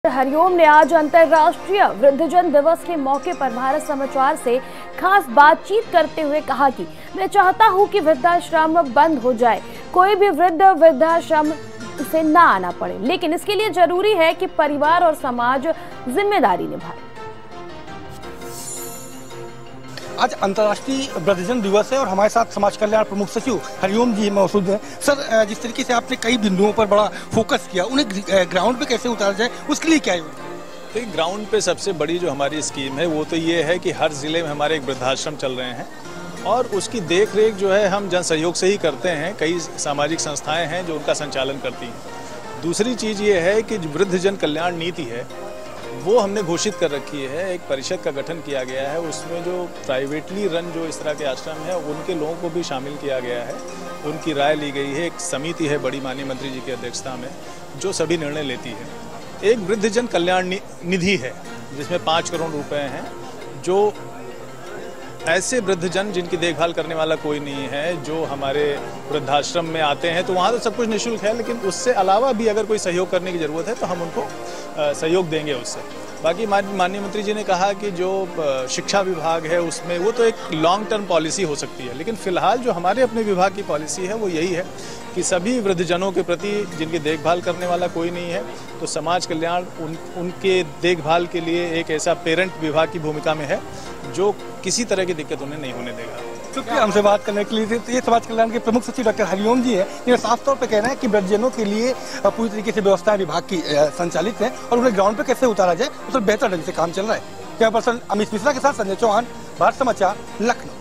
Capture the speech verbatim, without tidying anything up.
हरिओम ने आज अंतर्राष्ट्रीय वृद्धजन दिवस के मौके पर भारत समाचार से खास बातचीत करते हुए कहा कि मैं चाहता हूं कि वृद्धाश्रम बंद हो जाए, कोई भी वृद्ध वृद्धाश्रम से ना आना पड़े, लेकिन इसके लिए जरूरी है कि परिवार और समाज जिम्मेदारी निभाए। आज अंतर्राष्ट्रीय वृद्धजन दिवस है और हमारे साथ समाज कल्याण प्रमुख सचिव हरिओम जी मौजूद हैं। सर, जिस तरीके से आपने कई बिंदुओं पर बड़ा फोकस किया, उन्हें ग्राउंड पे कैसे उतारा जाए, उसके लिए क्या है? तो ग्राउंड पे सबसे बड़ी जो हमारी स्कीम है वो तो ये है कि हर जिले में हमारे एक वृद्धाश्रम चल रहे हैं और उसकी देख रेख जो है हम जन सहयोग से ही करते हैं। कई सामाजिक संस्थाएं हैं जो उनका संचालन करती हैं। दूसरी चीज़ ये है कि वृद्धजन कल्याण नीति है वो हमने घोषित कर रखी है। एक परिषद का गठन किया गया है, उसमें जो प्राइवेटली रन जो इस तरह के आश्रम है उनके लोगों को भी शामिल किया गया है, उनकी राय ली गई है। एक समिति है बड़ी माननीय मंत्री जी की अध्यक्षता में जो सभी निर्णय लेती है। एक वृद्धजन कल्याण निधि है जिसमें पाँच करोड़ रुपए हैं, जो ऐसे वृद्धजन जिनकी देखभाल करने वाला कोई नहीं है, जो हमारे वृद्धाश्रम में आते हैं तो वहाँ तो सब कुछ निःशुल्क है, लेकिन उससे अलावा भी अगर कोई सहयोग करने की ज़रूरत है तो हम उनको सहयोग देंगे उससे। बाकी माननीय मंत्री जी ने कहा कि जो शिक्षा विभाग है उसमें वो तो एक लॉन्ग टर्म पॉलिसी हो सकती है, लेकिन फिलहाल जो हमारे अपने विभाग की पॉलिसी है वो यही है कि सभी वृद्धजनों के प्रति जिनकी देखभाल करने वाला कोई नहीं है तो समाज कल्याण उन उनके देखभाल के लिए एक ऐसा पेरेंट विभाग की भूमिका में है जो किसी तरह की दिक्कत उन्हें नहीं होने देगा। शुक्रिया हमसे बात करने के लिए। ये समाज कल्याण के प्रमुख सचिव डॉक्टर हरिओम जी हैं, ये साफ तौर पर कह रहे हैं कि वृद्धजनों के लिए पूरी तरीके से व्यवस्थाएं विभाग की संचालित हैं और उन्हें ग्राउंड पर कैसे उतारा जाए उस पर बेहतर ढंग से काम चल रहा है। कैमरा पर्सन अमित मिश्रा के साथ संजय चौहान, भारत समाचार, लखनऊ।